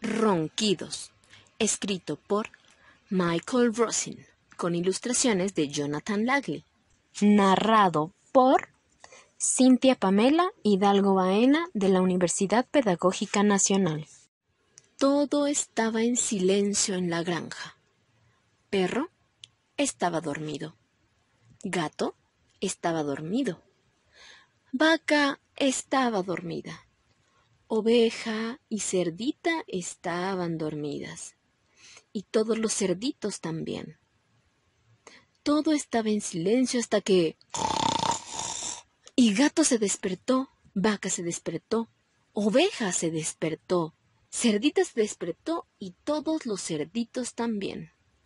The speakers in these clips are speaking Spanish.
Ronquidos, escrito por Michael Rosin, con ilustraciones de Jonathan Lagley, narrado por Cintia Pamela Hidalgo Baena de la Universidad Pedagógica Nacional. Todo estaba en silencio en la granja. Perro estaba dormido. Gato estaba dormido. Vaca estaba dormida. Oveja y cerdita estaban dormidas. Y todos los cerditos también. Todo estaba en silencio hasta que... Y gato se despertó, vaca se despertó, oveja se despertó, cerdita se despertó y todos los cerditos también.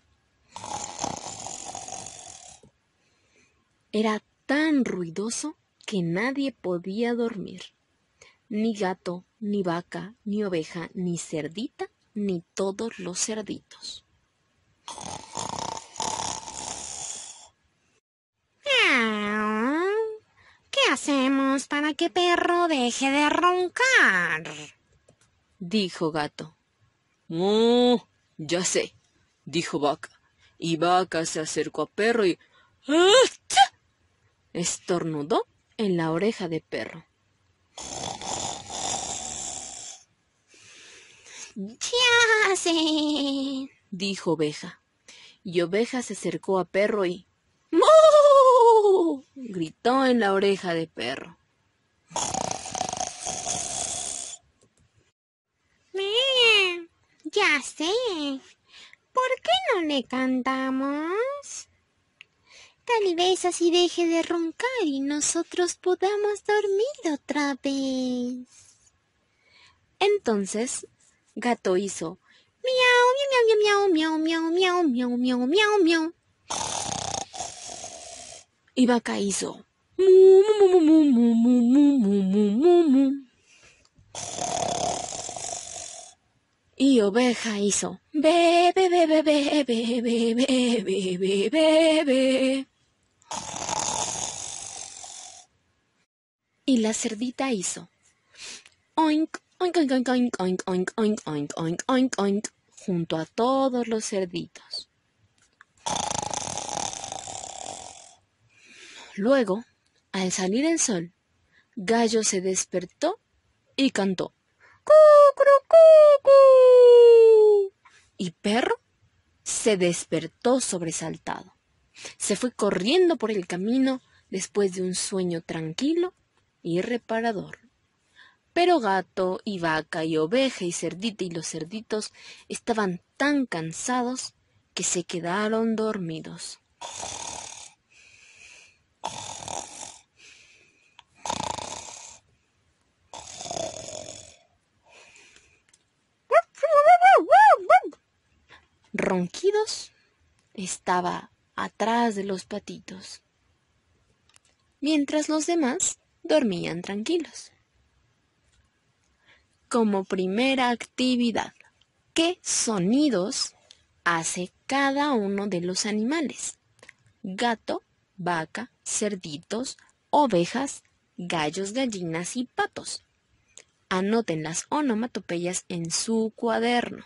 Era tan ruidoso que nadie podía dormir. Ni gato, ni vaca, ni oveja, ni cerdita, ni todos los cerditos. ¿Qué hacemos para que perro deje de roncar?, dijo gato. Ya sé, dijo vaca. Y vaca se acercó a perro y... ¡Achá! Estornudó en la oreja de perro. Ya sé, dijo oveja. Y oveja se acercó a perro y... ¡Mu! Gritó en la oreja de perro. Ya sé. ¿Por qué no le cantamos? Tal vez así deje de roncar y nosotros podamos dormir otra vez. Entonces, gato hizo miau, miau, miau, miau, miau, miau, miau, miau. Y vaca hizo mu, mu, mu, mu, mu, mu, mu, mu, mu, mu. Y oveja hizo be, be, be, be, be, be, be, be, be, be, be, be. Y la cerdita hizo oink, oink, oink, oink, oink, oink, oink, oink, oink, oink, oink, oink, junto a todos los cerditos. Luego, al salir el sol, Gallo se despertó y cantó ¡Cu-cru-cu-cu! Y Perro se despertó sobresaltado. Se fue corriendo por el camino después de un sueño tranquilo y reparador. Pero Gato y Vaca y Oveja y Cerdita y los cerditos estaban tan cansados que se quedaron dormidos. Ronquidos estaba atrás de los patitos, mientras los demás dormían tranquilos. Como primera actividad, ¿qué sonidos hace cada uno de los animales? Gato, vaca, cerditos, ovejas, gallos, gallinas y patos. Anoten las onomatopeyas en su cuaderno.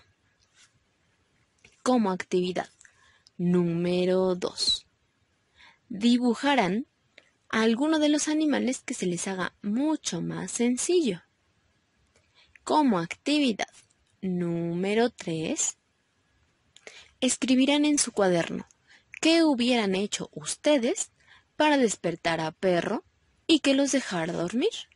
Como actividad número 2. Dibujarán a alguno de los animales que se les haga mucho más sencillo. Como actividad número 3. Escribirán en su cuaderno qué hubieran hecho ustedes para despertar a Perro y que los dejara dormir.